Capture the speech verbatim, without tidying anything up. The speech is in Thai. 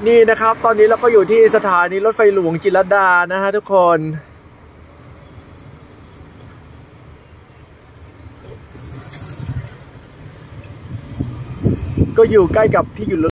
นี่นะครับตอนนี้เราก็อยู่ที่สถานีรถไฟหลวงจิตรลดานะฮะทุกคนก็อยู่ใกล้กับที่อยู่